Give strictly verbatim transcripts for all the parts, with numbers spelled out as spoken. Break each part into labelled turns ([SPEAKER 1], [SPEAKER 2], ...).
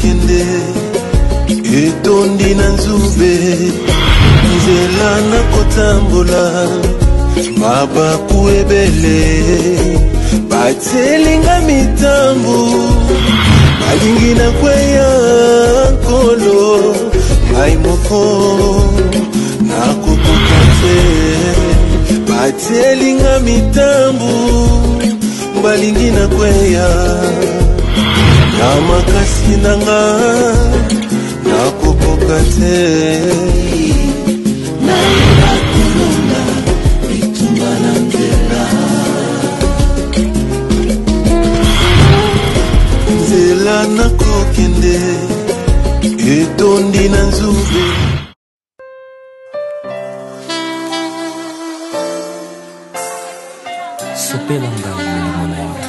[SPEAKER 1] kende etondi na nzube nzela na kotambola mabaku ebele batelinga mitambu balingi na kweya nkolo ngai moko nakokoka te batelinga mitambu balingi na kweya na makasi nanga nakokoka te naenda kulonga bitumba na nzela nzela nakokende etondi na nzube
[SPEAKER 2] sopela ngai molimo na yo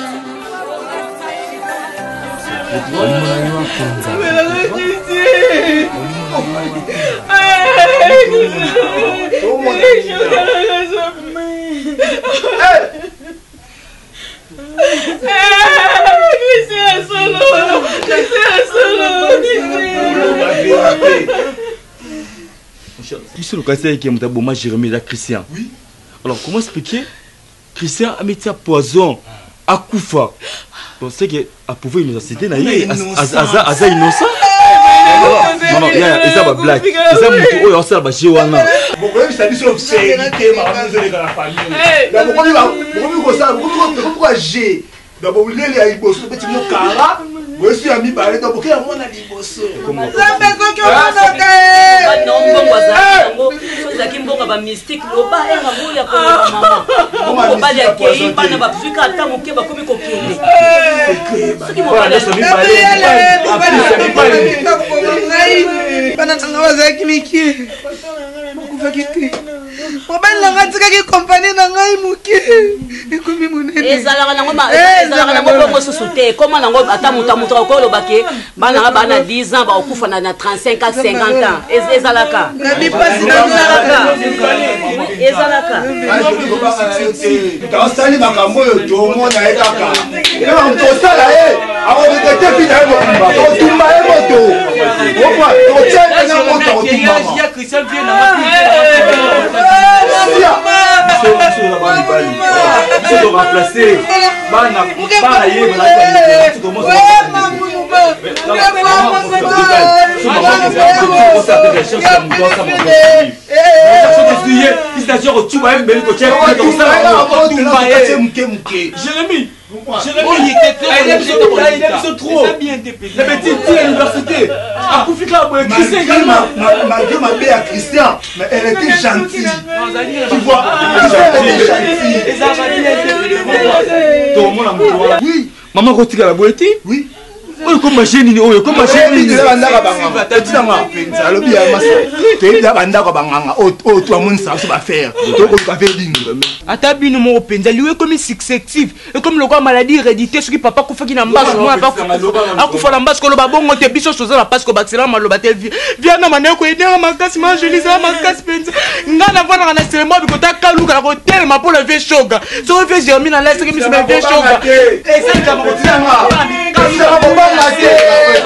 [SPEAKER 2] molimo na yo akonza
[SPEAKER 3] Puisque le cas c'est qui est mon Jérémie là Christian. Oui. Alors comment expliquer Christian a mis un poison à Koufa. Donc c'est que à pouvoir nous citer na yé aza aza innocent. Non non, il y a ça va blague. C'est ça mon oh ça va jouer wana.
[SPEAKER 4] Bon problème c'est sur sécurité ma maman dans la famille. Donc pourquoi pourquoi pourquoi ça pourquoi pourquoi j'ai d'abord il y a eu bosso petit mo kara. Moi je suis ami parler donc pourquoi on a dit bosso.
[SPEAKER 5] Ça fait quoi que on a non bon waza ngo soza kimbonga ba mystique loba e ngamo ya ko mama. Ko ba ya ke bana ba fika ata moke ba komi ko kende. Soki mo ba so mi parler.
[SPEAKER 6] Bana tanga waza kimiki. Kufa kiti. Mobile nga tika ki compagnie na ngai muke. Ekomi munene.
[SPEAKER 5] Ezala na ngoma ezala na ngoma ngo susute. Comment na ngoma ata muta muta ko lo bake bana bana dix ans ba okufa na trente-cinq à cinquante ans. Ezala ka.
[SPEAKER 6] Na bi pasi na
[SPEAKER 5] ezala ezala ka.
[SPEAKER 4] Ka sali makambo yo to mona ekaka. Eba mto sala eh. Awo de te pina mo kumba. To tumba e moto. Opa, to tena na moto tumba.
[SPEAKER 2] Ya Christian vient na
[SPEAKER 3] Je dois remplacer. Bana, bana yé, bana tu commences Jérémie, Jérémie, il était trop. La petite fille à l'université. Ah, vous faites là, Christian également.
[SPEAKER 4] Malgré ma paix à Christian, mais elle était gentille. Tu vois, elle était gentille.
[SPEAKER 3] Oui. Maman retire la boîte. Oui. Oh, comme ma génie, oh, comme ma génie.
[SPEAKER 6] Atabino mon penza lui comme successif et comme le quoi maladie hérédité ce qui papa ko faki na mbasa moi pas akufa na mbasa ko lo babongo te biso soza parce que baxela maloba te vient na maneko edera makasi ma joli ça makasi penza ngana vana na cérémonie biko ta kaluka ko tellement pour le vieux choga so vieux Jérémie na laisse que mi se vieux choga et ça ka mo tianga ça mo ba la te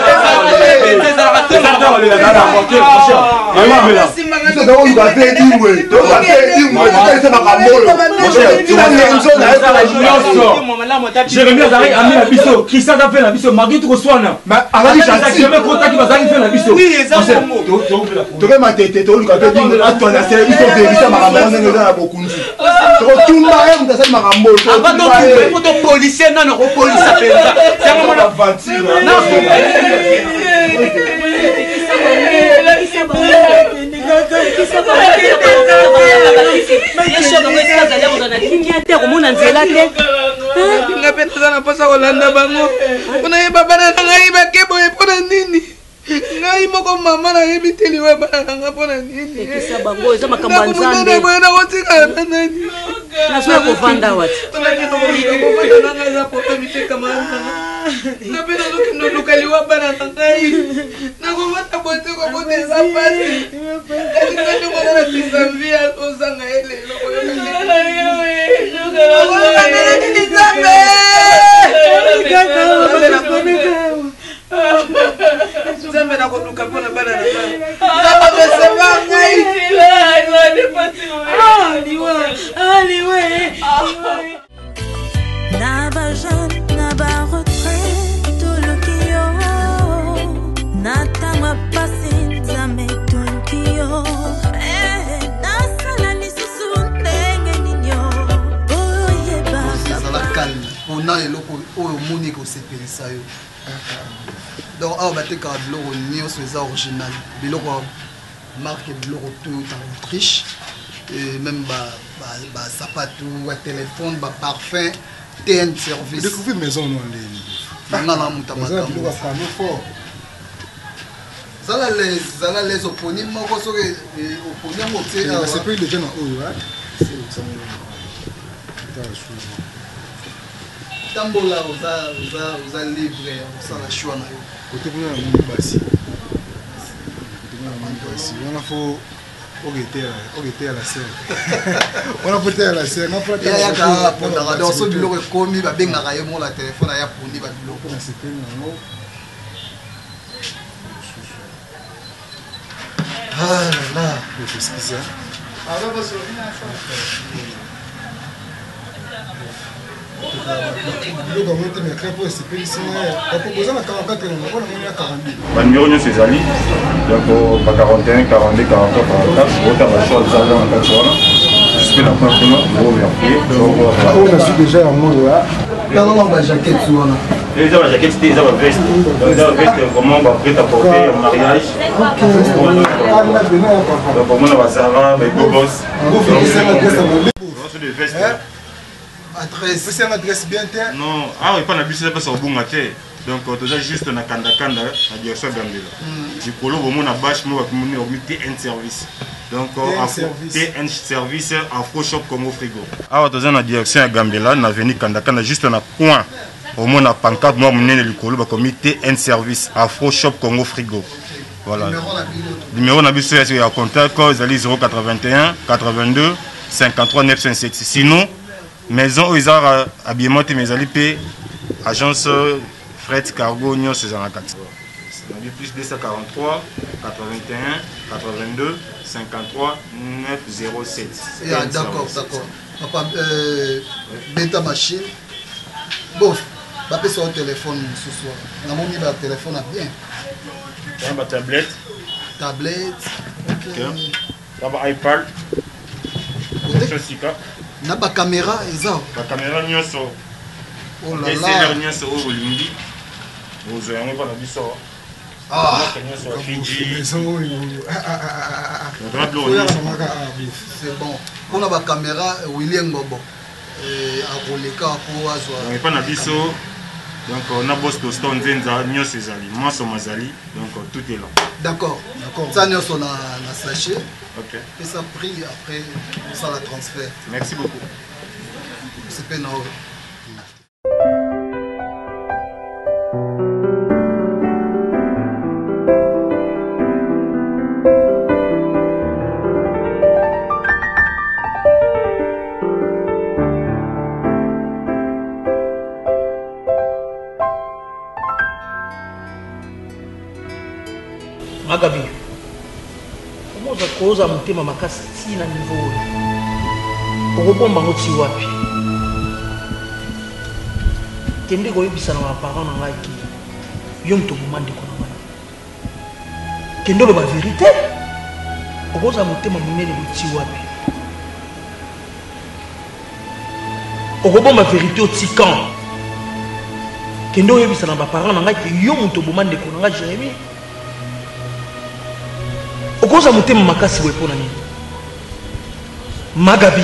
[SPEAKER 3] Jérémie Azari a mis la biseau. Christian a fait la biseau. Marguerite Roswana. Mais Azari Chantier. Jérémie Kota qui va faire la biseau.
[SPEAKER 4] Oui, exactement. Tu veux ma tête, tu veux le café. Tu as la série. Tu as vérifié ma ramon. Tu as beaucoup. Tu as tout le monde. Tu as fait ma ramon.
[SPEAKER 6] Avant de tout le policier, non, non, police appelle ça. C'est un moment
[SPEAKER 4] d'aventure.
[SPEAKER 6] Non. ngapenda posa kolanda bango kuna yeba bana ngai bakebo epona nini ngai moko mama na yebiteli we bana nga pona nini
[SPEAKER 5] kisa bango eza makambo nzambe
[SPEAKER 6] na bwana wotika na nani
[SPEAKER 5] na sio kuvanda watu
[SPEAKER 6] tunaki no bana nga za poto biteka mama ngapenda lukindo lukaliwa bana ngai na kumata bote ko bote za pasi kasi ndo mwana na tisambia ozanga ele loko yo
[SPEAKER 7] Naba jeune, naba retrait, tout le kio. Natama passé, zame tout le kio. Eh, nasala ni susu ndenge ninyo. Oh yeba.
[SPEAKER 8] Ça la calme. On a le loco, oh monique au C P S A yo. Donc ah bah t'es quand le logo néo c'est original. Le logo marque le logo tout en Autriche. Et même bah bah bah sapato, téléphone, bah parfum. T N service.
[SPEAKER 4] Découvrir maison non les.
[SPEAKER 8] Non non muta
[SPEAKER 4] maison. Tu dois faire fort.
[SPEAKER 8] Ça là les ça là les opponents moi quoi sur les opponents moi c'est.
[SPEAKER 4] C'est pas les gens en haut hein. C'est ça.
[SPEAKER 8] Tambola oza oza oza libre oza la choix na yo.
[SPEAKER 4] Côté pour nous basi. Côté pour nous basi. On a faut ogete ogete à la scène. On a peut-être à la scène. On a peut-être.
[SPEAKER 8] Ya ya ka pour la radio so biloko komi ba benga ka yemo la téléphone ya poni ba biloko.
[SPEAKER 4] On s'est pris non.
[SPEAKER 8] Ah là là.
[SPEAKER 4] Qu'est-ce que c'est?
[SPEAKER 8] Ah bah bah sur rien ça.
[SPEAKER 3] Numéro de ces alliés, donc quarante et un, quarante-deux, quarante-trois, quarante-quatre, autant la chose de ça en quatre je suis la première gros verpier.
[SPEAKER 4] On a su déjà un mot là.
[SPEAKER 8] Non non non, la jaquette souvent.
[SPEAKER 3] Et ça la jaquette c'était ça la veste. Donc ça la veste comment va prêt à porter au mariage. Donc comment on va savoir les beaux gosses.
[SPEAKER 4] Vous finissez l'adresse à mon livre.
[SPEAKER 3] C'est des vestes.
[SPEAKER 8] Adresse.
[SPEAKER 4] C'est une adresse bien terre.
[SPEAKER 3] Non, ah oui, pas la bus, c'est pas sur bon matin. Donc tu as juste na kanda kanda la direction Gambela. Du polo au monde à bâche moi va mener au T N service. Donc T N service Afro Shop Congo Frigo. Ah tu as na direction Gambela na avenue Kanda Kanda juste na coin au monde à pancarte moi mener le colo va comme T N service Afro Shop Congo Frigo. Voilà. Numéro na bus c'est à contact zéro quatre-vingt-un quatre-vingt-deux cinquante-trois neuf cent cinquante-sept. Sinon maison aux arts habillement et mes alliés agence fret cargo union c'est en quatre. On a plus deux cent quarante-trois quatre-vingt-un quatre-vingt-deux cinquante-trois neuf zéro sept.
[SPEAKER 8] Ah d'accord d'accord. Papa euh bêta machine. Bon, va passer sur le téléphone ce soir. On a mis le téléphone à bien.
[SPEAKER 3] On a ma tablette.
[SPEAKER 8] Tablette.
[SPEAKER 3] OK. On a iPad.
[SPEAKER 8] Na ba caméra eza.
[SPEAKER 3] Ba caméra nyonso.
[SPEAKER 8] Oh là là.
[SPEAKER 3] C'est le nyonso au Burundi. Vous avez pas la biso. Ah.
[SPEAKER 8] C'est bon. On a ba caméra William Bobo. Et à Roleka pour azwa.
[SPEAKER 3] On est pas na biso. Donc on a boss de Stone Zenza nyonso ezali. Moi so mazali. Donc tout est là.
[SPEAKER 8] D'accord. D'accord. Ça nyonso na na sachet.
[SPEAKER 3] OK.
[SPEAKER 8] Et ça prie après ça la transfert.
[SPEAKER 3] Merci beaucoup.
[SPEAKER 8] C'est pas non.
[SPEAKER 6] Magabi. Comment ça cause à monter ma casse si na niveau pour bomba ngoti wapi kende ko yebisa na parents na ngai ki yom to bomande ko na ngai kende lo ba vérité pour ça monter ma munene ngoti wapi pour bomba vérité au tikan kende ko yebisa na parents na ngai ki yom to bomande ko na ngai Jérémie okoza mutema makasi we pona nini Magabi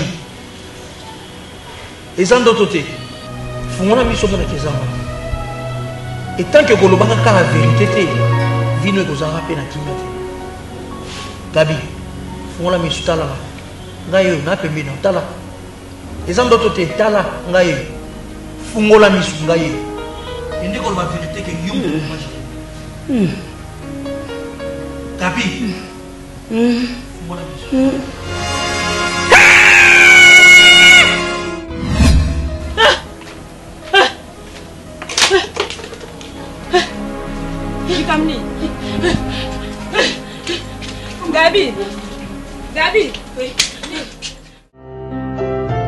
[SPEAKER 6] ezando tote fungona miso na kezanga et tant que kolobaka ka la vérité te vino ekozanga pe na kimia te Gabi fungona miso tala ngayo na pembe na tala ezando tote tala ngayo fungola miso ngayo indi koloba vérité que yum mm. Gabi Mm. Voilà. Mm.
[SPEAKER 5] Kamni. Gabi. Gabi. Oui.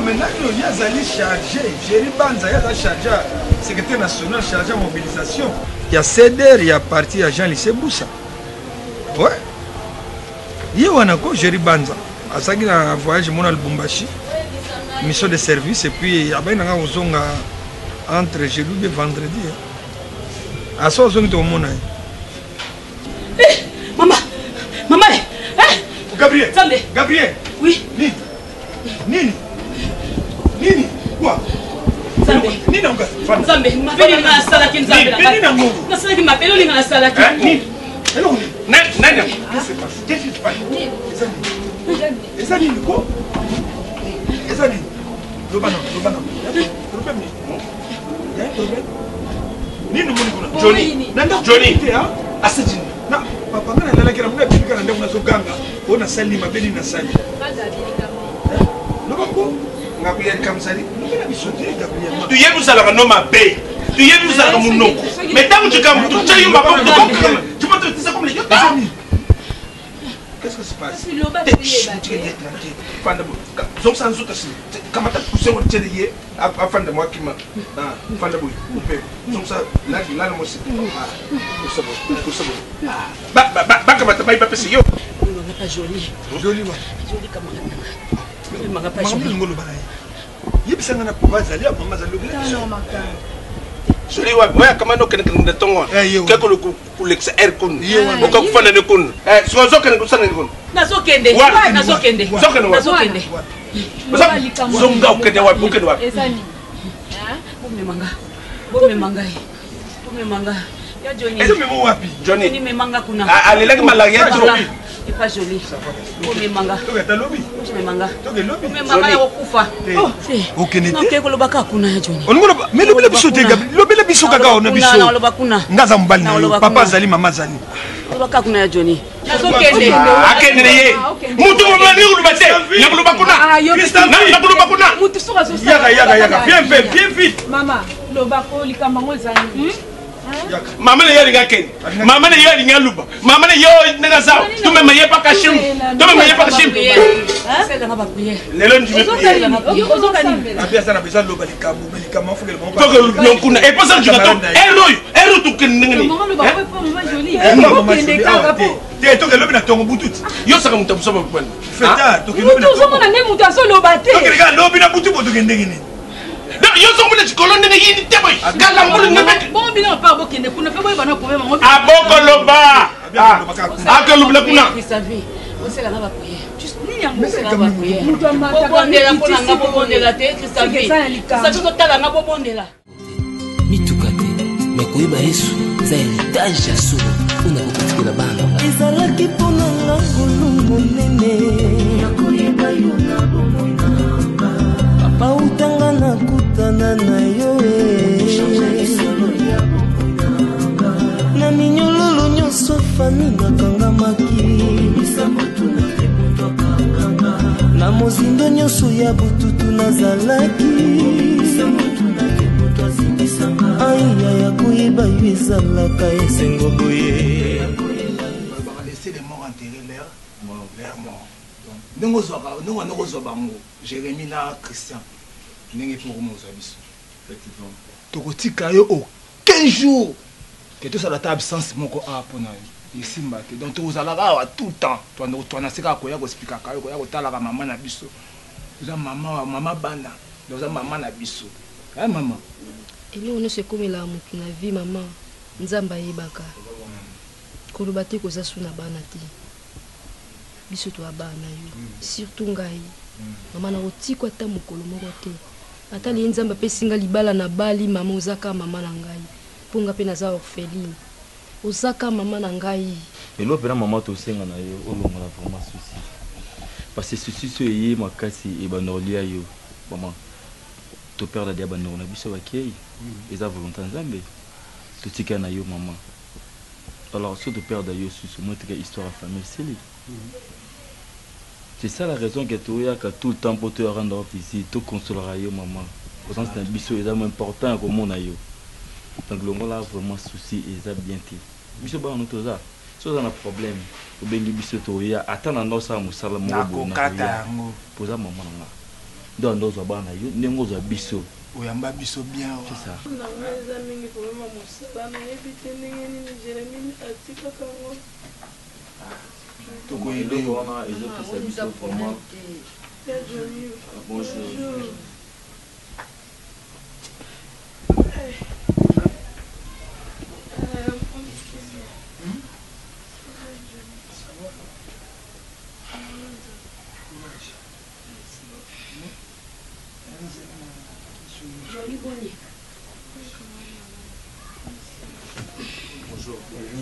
[SPEAKER 4] maintenant il y a Zali chargé Jerry Banza il y a chargé secrétaire national chargé mobilisation il y a C D R il y a parti à Jean Lycée Boussa ouais il y a encore Jerry Banza à ça qu'il a voyagé mon Lubumbashi mission de service et puis il y a bien un zonga entre jeudi et vendredi à ça zonga au monde
[SPEAKER 5] maman maman
[SPEAKER 4] Gabriel
[SPEAKER 5] Zambé
[SPEAKER 4] Gabriel
[SPEAKER 5] oui
[SPEAKER 4] Nini Nini Nini quoi
[SPEAKER 5] Zambé
[SPEAKER 4] Nini on gagne
[SPEAKER 5] Zambé ma belle est dans la salle qui nous a
[SPEAKER 4] Nini na ngo
[SPEAKER 5] na salle qui ma belle est dans la salle qui
[SPEAKER 4] Nini alors Nani Nani qu'est-ce qui se passe qu'est-ce qui se passe Eza Nini quoi Eza Nini Lobano Lobano problème ni y'a un problème Nini moni kuna Johnny Nanda Johnny Asidini na papa ngana nala kira muna bibika na ndeko na soganga ona sali mabeni na sali lobako ngakuya kamsali ngana bisote Gabriel
[SPEAKER 9] tu yebu sala no mabe tu yebu sala munoko mais tant que tu kam tu chayo maboko tu peux te dire comme les gars
[SPEAKER 4] qu'est-ce qui se passe
[SPEAKER 9] fanda bo zong san su kasi kamata kusen wo teliye afanda mo kima ah fanda bo coupe zong sa la la mo c'est ah ça bon ça bon ba ba ba kamata ba pesi yo
[SPEAKER 5] on pas joli
[SPEAKER 4] joli wa
[SPEAKER 5] joli camarade mais manga pas
[SPEAKER 4] joli
[SPEAKER 5] joli
[SPEAKER 4] ngolo bala yebisa ngana papa zali ya mama zali
[SPEAKER 5] non maka
[SPEAKER 9] Suri wa moya kama no kene kene tongo ke ko ku lexa air kun o ko fana ne kun eh so so kene kusana ne kun
[SPEAKER 5] na so kende na so kende
[SPEAKER 9] so kene wa
[SPEAKER 5] na so kende
[SPEAKER 9] so nga kende wa kende wa
[SPEAKER 5] esani hein bome manga bome manga bome manga ya Johnny
[SPEAKER 4] est-ce que mo wapi
[SPEAKER 9] Johnny
[SPEAKER 5] ni me manga kuna
[SPEAKER 9] ale lagi malaria trop
[SPEAKER 5] c'est pas joli bome manga
[SPEAKER 4] to ta lobi
[SPEAKER 5] to me manga
[SPEAKER 4] to ke lobi
[SPEAKER 5] bome manga ya kufa
[SPEAKER 4] o kenete
[SPEAKER 5] na ke ko lobaka kuna ya Johnny
[SPEAKER 4] on ngolo mais lobi la biso te Gabriel lobi la biso kaka on biso
[SPEAKER 5] na loba kuna
[SPEAKER 4] ngaza mbali na papa zali mama zali
[SPEAKER 5] lobaka kuna ya Johnny na so kende
[SPEAKER 9] akende ye mutu mo mani ulubate na kuluba kuna na kuluba kuna
[SPEAKER 10] mutu soka so
[SPEAKER 4] yaga yaga yaga bien fait bien vite
[SPEAKER 10] mama lobako likambango zani
[SPEAKER 9] mama ne yari ngaken mama ne yari ngaluba mama ne yo nga sa tu me maye pa kashim tu me maye pa kashim
[SPEAKER 5] c'est là ba prière
[SPEAKER 9] lelo ndime prière
[SPEAKER 4] abia sana besoin loba likambo likambo faut que le bon
[SPEAKER 9] to que non kuna e posa tu gato ero ero tu ken ngani
[SPEAKER 10] mama lobako pa mama joli
[SPEAKER 4] te to que lobi na tongo bututi
[SPEAKER 9] yo saka muta buso ba kwani
[SPEAKER 4] feta to que lobi na
[SPEAKER 10] mutu zoma na ne mutu aso loba te
[SPEAKER 4] to que ga lobi na butu bo to que ndengini
[SPEAKER 9] yo so mona chikolo ndenge yini teboy kala mbulu ngebe
[SPEAKER 5] bon bino pa bokende kuna fe boy bana ko mema ngobi
[SPEAKER 9] aboko loba aka lubla kuna
[SPEAKER 5] Christophe on sait la va prier juste ni yango c'est la va prier bondela ko nga bondela te Christophe ça tout tala nga bondela
[SPEAKER 2] mituka te me koyeba yesu za héritage ya solo una kopatikela bana
[SPEAKER 1] ezalaki mpona nga ngolu monene nakoyeba yo na bomona bautanga nakutana na yo na minyololo nyonso fami nakangamaki na mozindo nyonso ya bututu nazalaki aya ya koyeba yo ezalaka esengo boye
[SPEAKER 4] laisser les morts enterrer leur leur mort ndenge ozwaka ndenge wana kozwa bango Jérémie na Christian ndenge mpo komozwa biso tokotika yo au quinze jours ke tosala ta absence moko a mpona yo esimba te donc tozalaka awa tout le temps twanaseka koya kosplikaka yo koya kotalaka mama na biso oza mama mama bana oza mama na biso a mama
[SPEAKER 11] eloko nyonso ekomela motu na vie mama nzambe ayebaka koloba te koza su na bana te biso to abana yo surtout ngai mama na kotikwa ata mokolo moko te ata liye nzambe apesinga libala na bali mama ozaka mama na ngai mpo nga mpe naza orpheline ozaka mama na ngai
[SPEAKER 3] elo mpena mama tosenga na yo olongola vraiment susi parce que susi so eye makasi ebanolia yo mama toperda dia bandeko na biso bakei eza volonté nzambe totika na yo mama alors si toperda yo susi motika histoire ya famille sili c'est ça la raison que tu as tout le temps pour te rendre visite tout consolera yo maman au sens d'un biso est important comme mon ayo donc le là vraiment souci et ça bien ti biso ba on tout ça so ça un problème au bengi biso to ya attendre dans ça musala mo
[SPEAKER 4] bon na
[SPEAKER 3] pour ça maman là donc ndozo bana yo nengo za biso
[SPEAKER 9] oyamba biso bien
[SPEAKER 3] c'est ça
[SPEAKER 10] nangeza mingi komema mosala nayebi te ndenge nini Jérémie atikaka ngo
[SPEAKER 3] tokoyede wana ezopesa biso vraiment
[SPEAKER 10] ya Johnny
[SPEAKER 3] bonjour
[SPEAKER 9] Bonjour.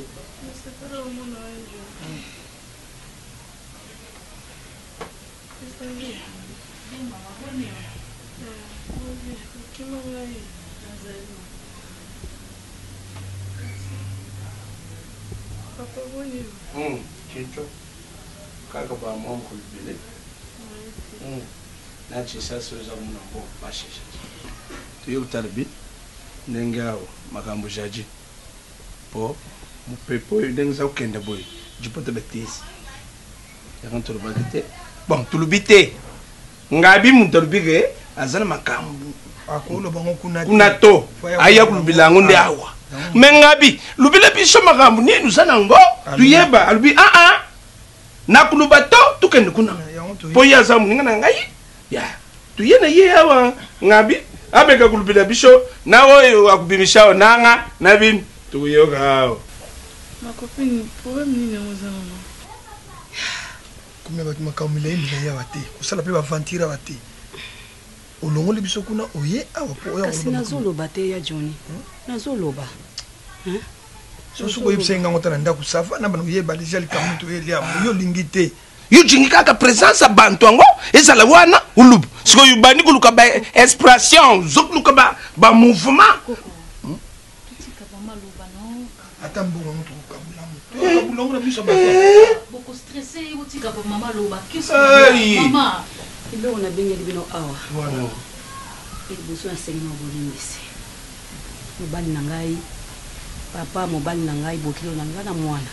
[SPEAKER 9] Hum, Kincho. Kaka ba mom kulbile. Hum. Na chisa soza muna bo bashisha. Tuyo utarbi. Nengao makambo jaji. Po mupepo ndenza ukenda boy. Jipote betisi. Yakanto lubagite. Bon, tulubite. Ngabi mutarubige azana makambo.
[SPEAKER 4] Akolo bango kuna
[SPEAKER 9] kuna to. Aya kulbila ngonde awa. Mengabi lubile biso makambo ni nusana ngo tuyeba alubi ah ah nakuluba to tukende kuna po ya zamu ngana ngai ya tuyena ye awa ngabi abeka kulubila biso nawo akubimisha nanga nabin tuyoga hao
[SPEAKER 10] ma copine problème nini mozana no
[SPEAKER 4] kumya baki makamile imbi ya wate kusala pe bavantira wate olongoli biso kuna oye awa po oya
[SPEAKER 5] kasi nazoloba te ya Johnny nazoloba
[SPEAKER 4] soso ko yipsenga ngota na ndaku safa na bana yeba déjà likamu to elia yo lingite
[SPEAKER 9] yo jingika ka présence bantu ngo ezala wana ulub siko yubani kuluka ba expression zokuluka ba ba mouvement
[SPEAKER 10] tutika ba maloba no
[SPEAKER 4] ata mbongo mutu kabula mutu kabula ngona biso ba
[SPEAKER 10] boko stressé utika ba mama loba kiso
[SPEAKER 5] mama ibe ona bengeli bino awa
[SPEAKER 4] voilà
[SPEAKER 5] et besoin sengi no bolimbisi mobali na ngai papa mobali na ngai bokilo na ngai na mwana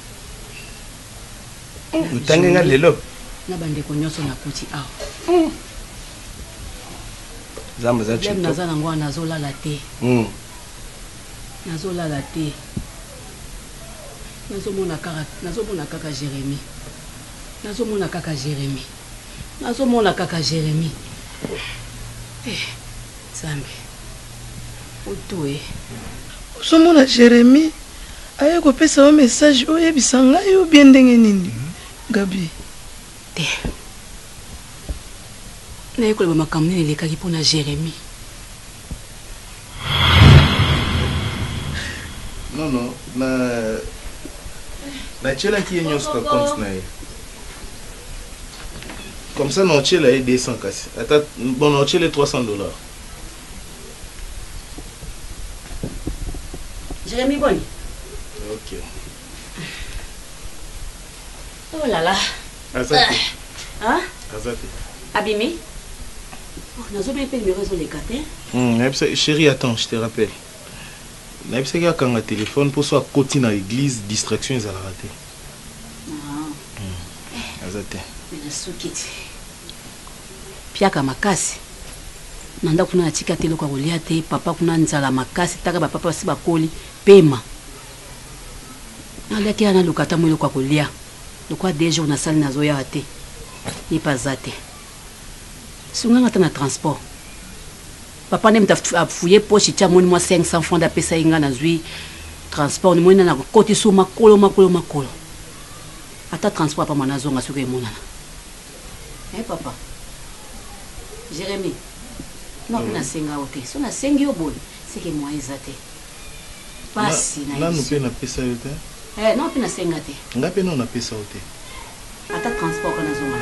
[SPEAKER 9] utange nga lelo
[SPEAKER 5] na bandeko nyonso nakuti awa
[SPEAKER 9] zamba za
[SPEAKER 5] chito naza nango nazolala te nazolala te nazomona kaka nazomona kaka Jérémie nazomona kaka Jérémie nazomona kaka Jérémie eh zambe otoe
[SPEAKER 10] osomona Jérémie aye kopesa yo message oyebisa ngai yo bien ndenge nini Gabi
[SPEAKER 5] te naye koleba makambo nini elekaki mpona Jérémie
[SPEAKER 3] non non na natyelaki ye nyonso ka compte na ye comme ça naotyela ye deux cents kasi ata bon naotyele trois cents dollars.
[SPEAKER 5] Jérémie Boni.
[SPEAKER 3] Ok.
[SPEAKER 5] Oh là là.
[SPEAKER 3] Azati.
[SPEAKER 5] Hein?
[SPEAKER 3] Azati.
[SPEAKER 5] Abimé. Oh, nous avons fait le numéro sur les quatre.
[SPEAKER 3] Hum, chérie, attends, je te rappelle. Naïb c'est quand on a téléphone pour soit côté dans l'église, distraction ils allaient rater.
[SPEAKER 5] Ah.
[SPEAKER 3] Azati.
[SPEAKER 5] Mais le soukiti. Piaka makasi. Nanda kuna atika telo kwa kolia te papa kuna nzala makasi taka ba papa si bakoli pema. Nanda kia na lukata mwilo kwa kolia. Lokwa deja una sali nazo ya te. Ni pazate. Sunga ngata na transport. Papa ne mta fouiller poche tia moni moi cinq cents francs d'apesa inga na zui transport ni moni na koti so makolo makolo makolo. Ata transport pa mwana zonga suke monana. Eh papa. Jérémie. Non, on a cinq ans. Si on a cinq ans, c'est que moi, ils ont pas si naïf.
[SPEAKER 3] Là, nous payons la pesa.
[SPEAKER 5] Eh, non, on a cinq ans.
[SPEAKER 3] On a payé la pesa.
[SPEAKER 5] Attends, transport, on a zone.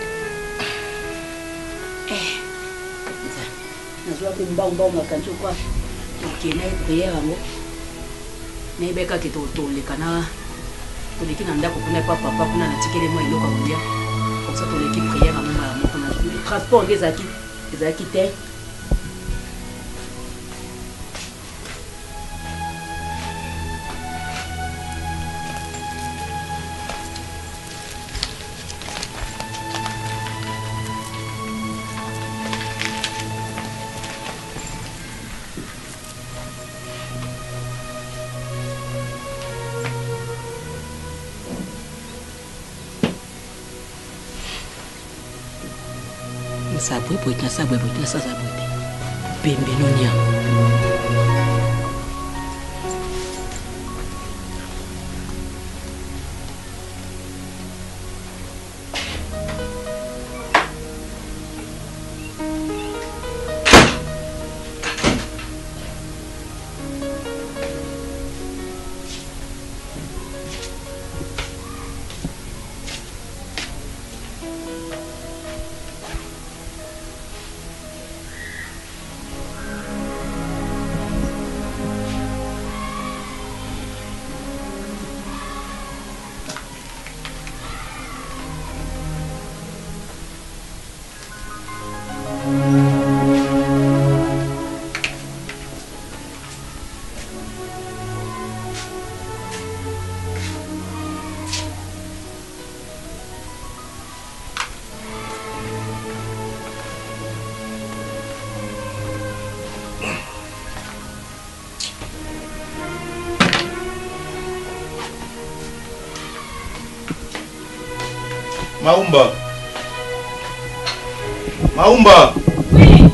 [SPEAKER 5] Eh, nous avons un bon bon quand tu crois. Ok, mais prière à moi. Mais beka qui te autour les canards. Pour les qui n'ont pas compris papa, papa, on a ticket les mois et l'eau comme ça. Comme ça, pour l'équipe prière à moi. Transport des acquis. Des acquis. Sabwe boy na sabwe boy na sabwe boy. Pembe nonia.
[SPEAKER 4] Maumba. Maumba.
[SPEAKER 5] Oui.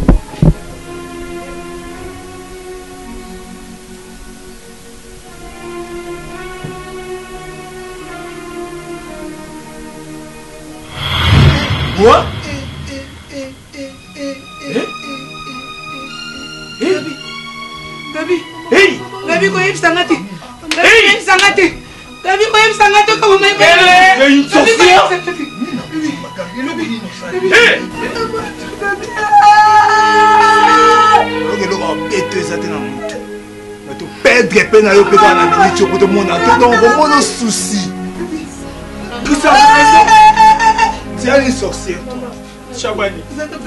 [SPEAKER 4] Quoi?
[SPEAKER 6] Gabi.
[SPEAKER 4] Hey.
[SPEAKER 6] Gabi ko yem sangati. Gabi yem sangati. Gabi ko yem sangati ko mai bele.
[SPEAKER 4] Mais une sorcière. Hey. Ok, le gars, bête, ça t'es dans mon tout. Mais tu perdre peine à yo péter dans la minute pour te montrer. Tu t'en vraiment nos soucis. Tout ça, c'est une sorcière, toi. Chabani.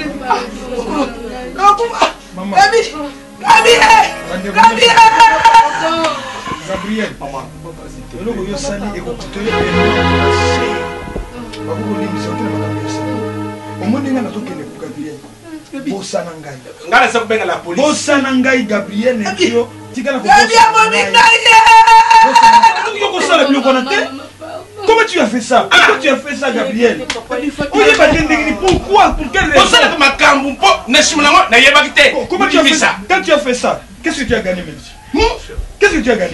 [SPEAKER 6] Maman. Gabi. Gabi. Gabi.
[SPEAKER 9] Gabriel. Maman. Le gars, sali et écoutez. Au moins, il y a un truc qui est Gabriel. Bosana ngai.
[SPEAKER 4] Ngala sa kubenga la police.
[SPEAKER 9] Bosana ngai Gabriel Nekio. Tika
[SPEAKER 6] Gabi a mon
[SPEAKER 9] Comment tu as fait ça? Pourquoi tu as fait ça, Gabriel? Pourquoi? Pour quelle raison? Comment tu as fait ça? Quand tu as fait ça, qu'est-ce que tu as gagné, Médji? Qu'est-ce que tu as gagné?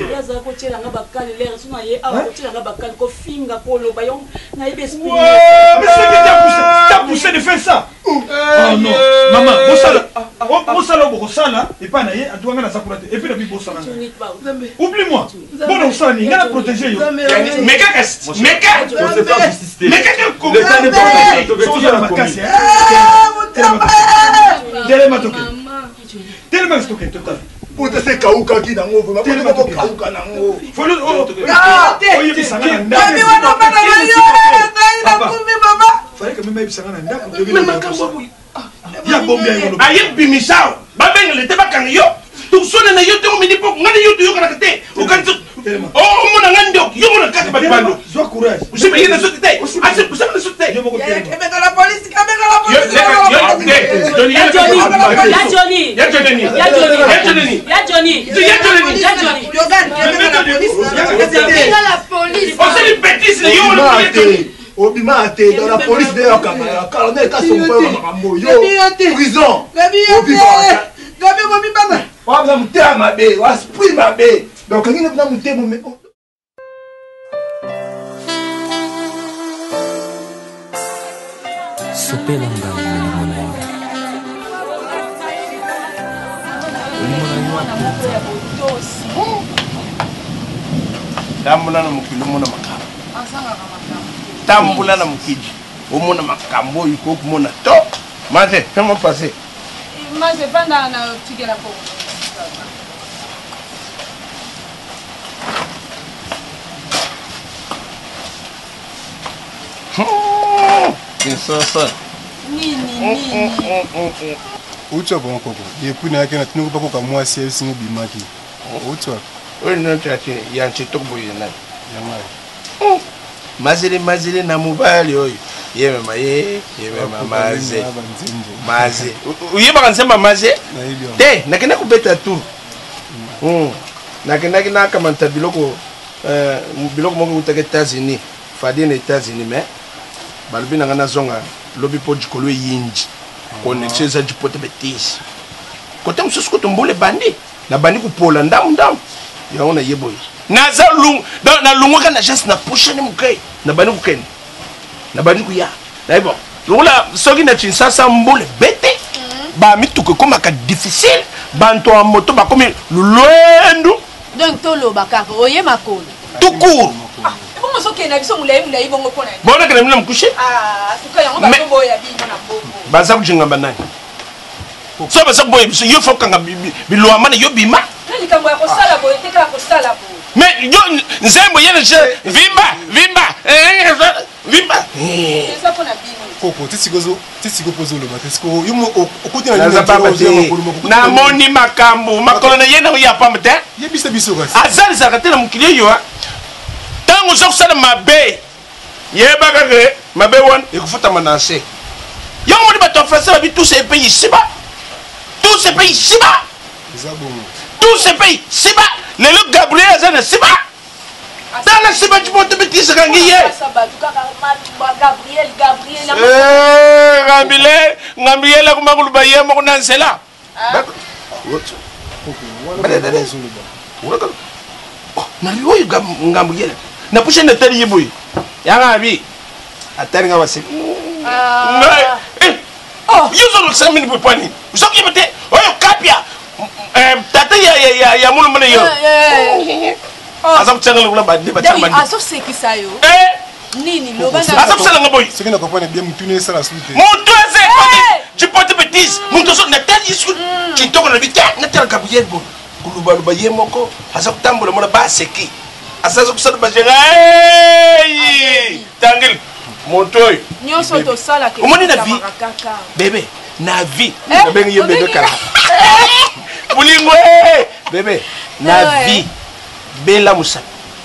[SPEAKER 9] Mais c'est qui t'a poussé de faire ça? Oh non, maman, Bossala, Bossala, et pas naïe, à toi, et puis la vie Bossala. Oublie-moi. Bon, on s'en est, il a protégé.
[SPEAKER 4] Mais qu'est-ce que mais qu'est-ce que mais qu'est-ce que le temps n'est pas passé. Tellement toqué. Tellement toqué, total. Pour te faire kauka qui dans l'eau, mais pour te faire kauka dans l'eau. Faut le oh, ah, il y a ça là. Mais on n'a pas la fallait que même ça là ndako de même makambo. Ya bombe ya ngolo. Aye bimisao. Ba benga le teba kan yo. Tu sona na yo te o mini pok ngani yo tu yo kana te. O kan oh mona ngando yo mona kati ba bando. Sois courage. Vous savez na sote te. Ase vous savez na sote te. Yo moko te. Kemeka la police, kemeka la police. Ya Johnny. Ya Johnny. Ya Johnny. Ya Johnny. Ya Johnny. Ya Johnny. Ya Johnny. Ya Johnny. Yo gan kemeka la police. Kemeka la police. On se dit bêtise yo mona. Obima te dans la police de la caméra. Colonel ka son frère Makambo yo. Prison. Gabi Gabi Gabi baba. Wa ba mute amabe, wa spring mabe. Donc ngine na mute mo me.
[SPEAKER 2] Sopela ngao mwana yo. Mwana yo.
[SPEAKER 4] Tambula na mukilo mona makamba. Asanga kama tambula na mukiji omona makambo iko kumona to maze comment passer
[SPEAKER 12] maze panda na tigela po
[SPEAKER 4] c'est ça
[SPEAKER 12] nini nini
[SPEAKER 13] Ucho bon koko depuis na kana tinu ko ka moi c'est singo bimaki Ucho
[SPEAKER 4] oui non tu as il y a un petit tobo yana yama mazele mazele na mobali oyo yeme maye yeme maze maze uyeba kansema maze te nakenda kubeta tour mm nakenda kina kama ntabiloko euh biloko moko utaka États-Unis fadi na États-Unis mais balbi na ngana zonga
[SPEAKER 9] lobi po jikolo yinji connexion za jipote betisi kote mususu ko tombole bandi na bandi kupola ndamu ndamu yaona yeboy naza lung na lungoka na just na pusha ni mukai na bandi kukeni na bandi kuya na ibo lungula soki na chinsasa mbole bete ba mituko koma ka difficile banto a moto ba komi lwendu
[SPEAKER 12] donc tolo bakaka oye makolo
[SPEAKER 9] tout court
[SPEAKER 12] bongo soki na biso mulai mulai bongo pona
[SPEAKER 9] bona kana mina mkushe
[SPEAKER 12] ah suka yango ba bongo ya bingo na bongo
[SPEAKER 9] baza kujinga banani so baza boye biso yo foka nga bilwa mana yo bima
[SPEAKER 12] nani kambo ya kosala boye teka kosala boye
[SPEAKER 9] mais yo nzembo yene je vimba vimba vimba
[SPEAKER 12] ça pona bingo
[SPEAKER 13] koko tisigozo tisikopozo lo batesiko yumo okutina
[SPEAKER 9] na zababa na moni makambo makolo na yena ya pamte
[SPEAKER 13] yebisa biso kasi
[SPEAKER 9] azali zakatela mukili yo tango zokusala mabe yeba kake mabe wan ekufuta manase yo moni bato français ba tous ces pays siba tous ces pays siba tous ces pays siba le le Gabriel azana siba dans la siba tu peux te mettre ça kangiye
[SPEAKER 12] Gabriel Gabriel
[SPEAKER 9] eh Gabriel Gabriel ko makulu baye mo nansela naliwo Gabriel na pushe na tari yiboy yanga bi atari nga wasi eh oh yuzo lo samini po pani usoki mate oyo kapia eh tata ya ya ya mulu mane yo azam tsangala kula bandi ba tsangala
[SPEAKER 12] bandi aso sekisa yo
[SPEAKER 9] eh
[SPEAKER 12] nini lo bana
[SPEAKER 9] azam tsangala boy
[SPEAKER 13] soki na kopane bien mutune sala sute
[SPEAKER 9] mutu ese tu porte bêtise mutu so na tali su kitoko na bita na tala Gabriel bo kuluba luba yemoko azam tambola mona ba seki asazo kusala ba jenga eh tangil montoy
[SPEAKER 12] nyonso to sala ke
[SPEAKER 9] omoni na vie bébé na vie na bengi ye bébé kala bulingo bébé na vie bela musa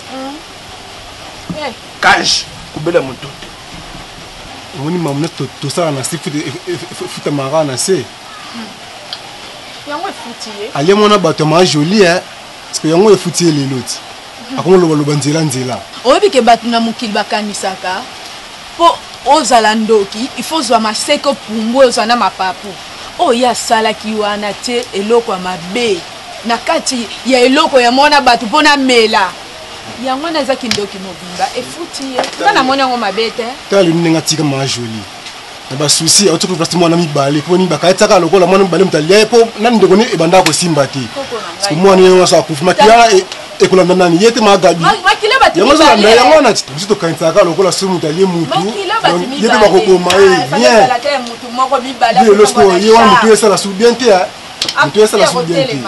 [SPEAKER 9] eh kanj kubela mutoto
[SPEAKER 13] omoni mamna to to sala na sifu futa mara na se
[SPEAKER 12] yango efutiye
[SPEAKER 13] ale mona bato ma joli hein parce que yango efutiye leloti akomo loba loba nzela nzela
[SPEAKER 12] oyebi ke bato na mokili bakanisaka po ozala ndoki il faut zwa maseko pumbwe ozwa na mapapu oyo asalaki wana te eloko ya mabe na kati ya eloko ya mona bato mpona mela yango wana ezaki ndoki mobimba efuti ye nga na moni yango mabe te
[SPEAKER 13] tala lelo ndenge atika maa joli na basusi aotoki plasi mwana mibale mponi bakayetaka lokola mwana mibale moto alia mpo nani ndeko ne ebandaka kosimba te parceke mwana ye nyonso akufi makila ekolanda nani ye te magabi yango ezolanda yango wana biso tokanisaka lokola so moto alie mutu ye te bakoboma ye bien lorsque ye wana motu esala su bien te motu esala su bien te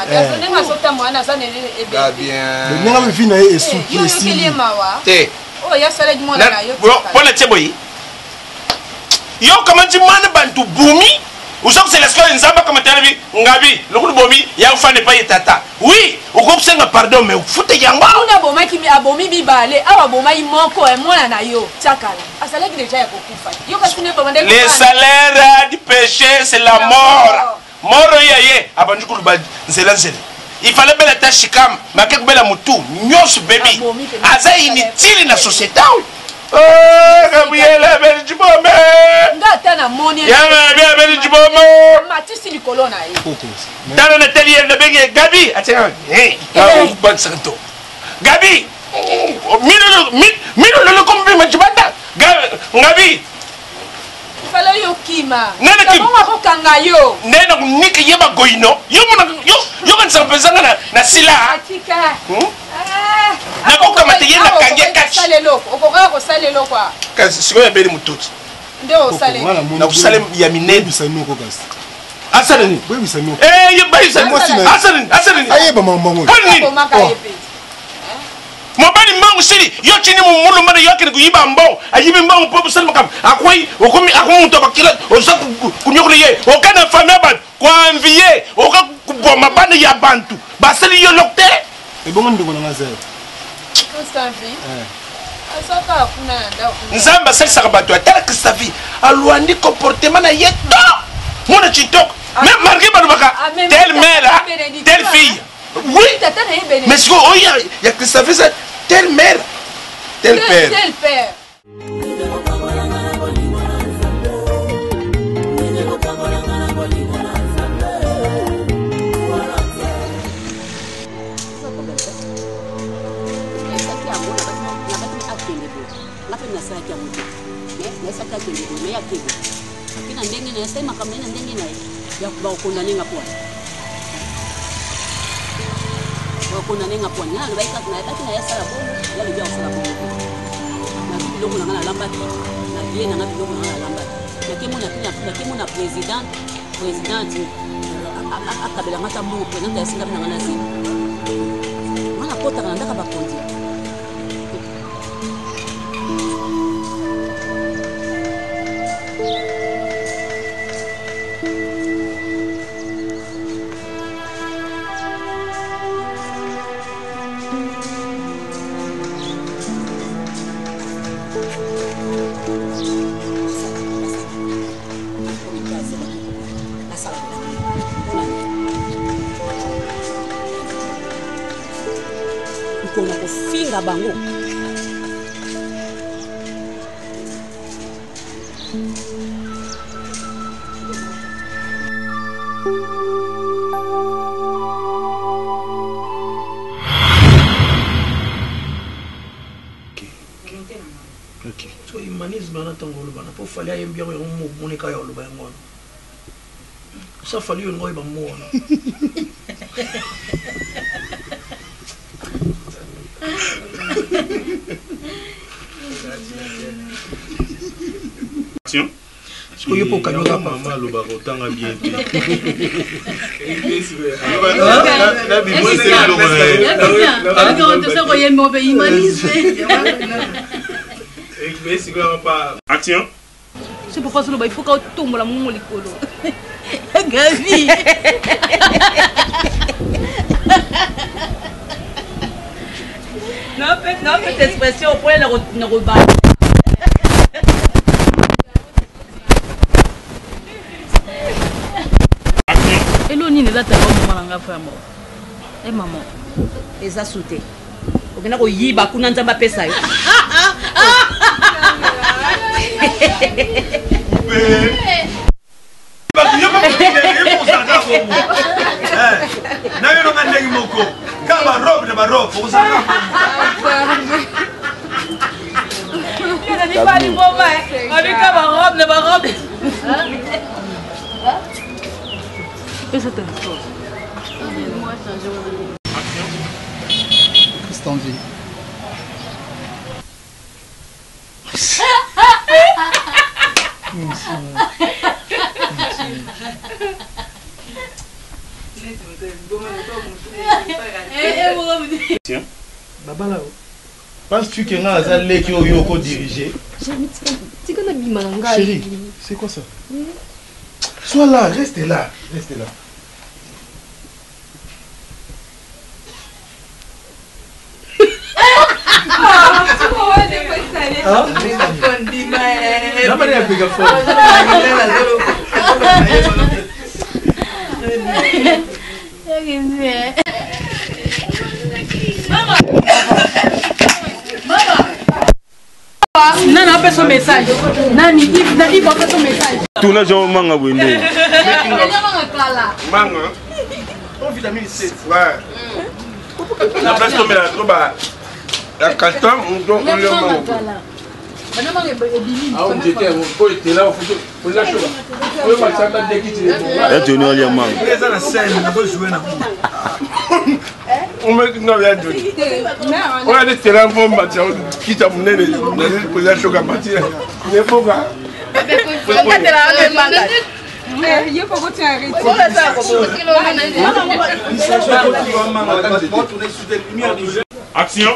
[SPEAKER 13] ndenge amevi na ye esuki esili
[SPEAKER 9] te mpona tie boyi yo kama ti mana bantu bumi usoko c'est l'escole nzamba kama tanabi ngabi lokulu bomi ya ufane pa yetata oui ukokusenga pardon mais ufute yango
[SPEAKER 12] una boma kimi abomi bibale awa boma imoko e mwana na yo chakala asala ki deja ya kokufa yo kasune pa mandeko
[SPEAKER 9] les salaires du péché c'est la mort mort yaye abandu kuluba nzela nzela il fallait bela tashikam makek bela mutu nyos baby aza inutile na société. Oh, Gabriela, belle du bombe.
[SPEAKER 12] Ngata na moni.
[SPEAKER 9] Ya bien belle du bombe.
[SPEAKER 12] Matisi likolo na ye.
[SPEAKER 9] Dans le atelier de Bengue Gabi, attends. Eh, bon santo. Gabi. Milo milo le combi majibata. Gabi.
[SPEAKER 12] Fala yo kima.
[SPEAKER 9] Nena
[SPEAKER 12] kim. Kama ko kanga yo.
[SPEAKER 9] Nena niki yeba goino. Yo mona yo yo kan sa pezanga na na sila.
[SPEAKER 12] Atika.
[SPEAKER 9] Ah. Na ko kama te yena kange kachi.
[SPEAKER 12] Sale loko. Okoka ko sale loko.
[SPEAKER 9] Kasi siko ya beli mututi.
[SPEAKER 12] Ndio sale.
[SPEAKER 9] Na kusale ya minene
[SPEAKER 13] bisanoko kasi.
[SPEAKER 9] Asarani.
[SPEAKER 13] Bwe bisanoko.
[SPEAKER 9] Eh, ye bayi sa. Asarani, asarani.
[SPEAKER 13] Aye ba mambango.
[SPEAKER 9] Poni. Mobali mangu siri yo chini mu mulu mana yo kene kuyiba mbao ayibe mbao popo sala makam akwai okomi akomu to bakila osa kunyokule ye okana famia ba kwa envier oka kuboma bana ya bantu basali yo lokte
[SPEAKER 13] e bongo ndiko na ngaze
[SPEAKER 12] Constanvi eh asaka kuna nda
[SPEAKER 9] nzamba sali saka bato atala Constanvi alwandi comportement na yeto mona chitok même marqué ba baka telle mère telle fille. Oui, mais si oh, il y a, il y a Christophe, ça, telle mère, tel père.
[SPEAKER 12] Tel père.
[SPEAKER 5] apesaki akende boye me akende ake na ndenge na ye asali makambo na ndenge na ye ya bakokondane nga pwani bakokondane nga pwani nga alobaki kaka nayebaki na ye asala bongo ya lobi akosala bongo te nazwi biloko na nga nalambaki na bie na nga biloko na nga nalambaki nakemona président présidente akabelanga ata mbongo présidente yasingapi na nga na zemi nga nakotaka na ndaka bakondi kona kofinga bango
[SPEAKER 9] Ok. So humanisme ana tango loba na po fali ayembi yango yango mo monika ya loba yango wana. Ça fali yo ngoy ba mo wana.
[SPEAKER 3] Action.
[SPEAKER 9] So yo po kanyoka
[SPEAKER 3] mama loba kotanga bien te. Action.
[SPEAKER 11] C'est pourquoi il faut qu'on tombe la moule colo. Gavi. Non, fait non, fait expression au point de rebattre. Hello, ni là t'as pas maman ngafo mo. Eh maman, eza souté. Okena ko yiba kuna nzamba pesa yo.
[SPEAKER 8] Tristan dit.
[SPEAKER 3] Tiens.
[SPEAKER 9] Babala. Penses-tu que nga aza leki oyo oko diriger? Chérie, c'est quoi ça? Sois là, reste là, reste là.
[SPEAKER 11] Nani a fait son message? Nani, Nani a fait son message.
[SPEAKER 3] Tout le monde manga wende.
[SPEAKER 9] Manga. On vitamine C.
[SPEAKER 3] Ouais. La place tombe là, trop bas. La castan, on doit on le mange.
[SPEAKER 9] Ah, on dit que on peut être là, on faut on la chose. On va ça dans des kits.
[SPEAKER 3] Et tu n'as rien mangé.
[SPEAKER 9] Les la scène, on peut jouer là.
[SPEAKER 3] On met non rien de. On a des terrains pour bâtir qui t'a mené les pour la chose à bâtir. Il faut pas.
[SPEAKER 12] Il faut que tu arrêtes.
[SPEAKER 3] Action.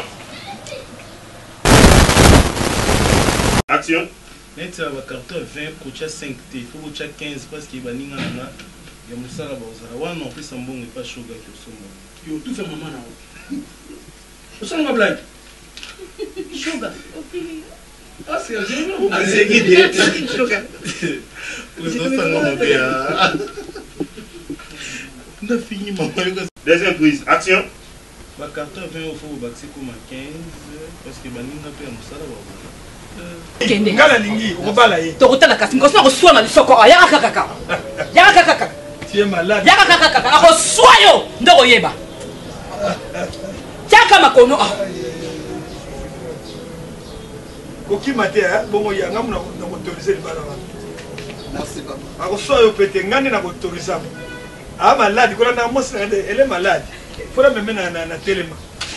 [SPEAKER 3] Action.
[SPEAKER 9] Net va carton vingt coach cinq T, faut coach quinze parce qu'il va ninga na ya musala ba uzara wana en plus ambongo pas sugar qui somo. Yo tout fait maman na. Osanga ma blague. Sugar. Ah c'est génial. Ah c'est guidé. Sugar. Vous osanga ma bien. On a fini maman.
[SPEAKER 3] Deuxième prise. Action.
[SPEAKER 9] Ba carton vingt au faut baxer comme quinze parce que ba ninga pe ya musala ba uzara.
[SPEAKER 5] Ngala lingi ukubala yi. Tokutala kasi ngosina kuswana lisoko ayaka kaka. Yaka kaka.
[SPEAKER 9] Tu es malade.
[SPEAKER 5] Yaka kaka kaka. Akoswayo ndoko yeba. Yaka makono ah.
[SPEAKER 9] kokima te bongo yanga muna koautoriser libala wana.
[SPEAKER 8] Merci papa.
[SPEAKER 9] Akosoa yo pete ngani na koautoriser. Ah malade kola na mosi na elle est malade. Fora meme na na telema.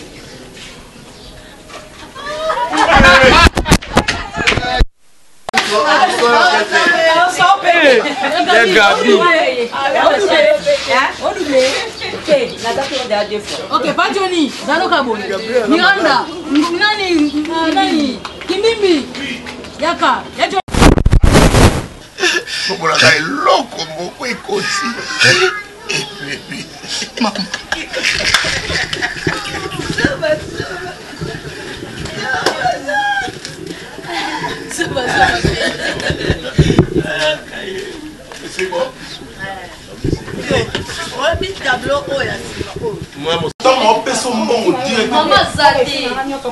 [SPEAKER 12] Ok, pas Johnny, Zano Kaboni, Miranda, Nani, Nani, Kimimbi, Yaka, Yaka.
[SPEAKER 14] Pourquoi la est loco, mon quoi aussi.
[SPEAKER 12] C'est pas ça.
[SPEAKER 14] C'est bon.
[SPEAKER 10] Ouais, mais tableau, oh, là,
[SPEAKER 14] moi, mon temps, on peut son bon direct.
[SPEAKER 10] Maman, ça dit.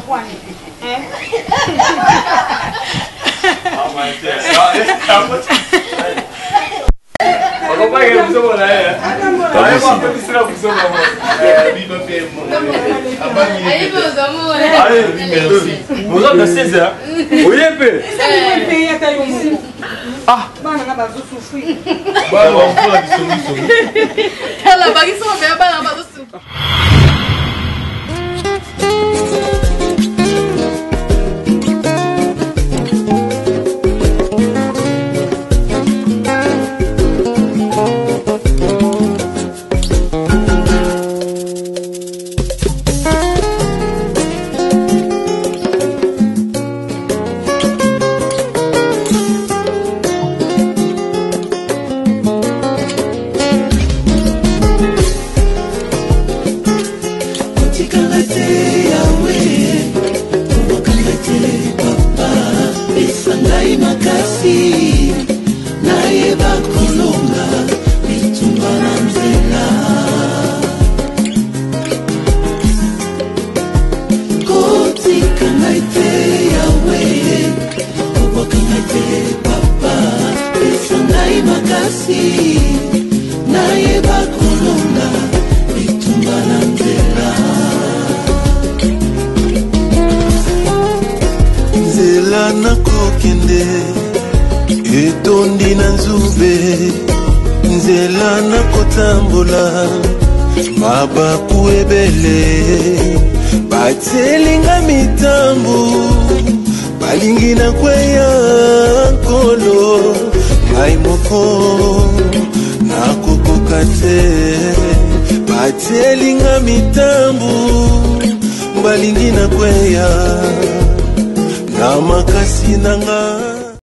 [SPEAKER 1] etondi na nzube nzela na kotambola mabaku ebele batielinga mitambu balingi na kweya nkolo ngai moko nakokoka te batielinga mitambu balingi na kweya na makasi na ngai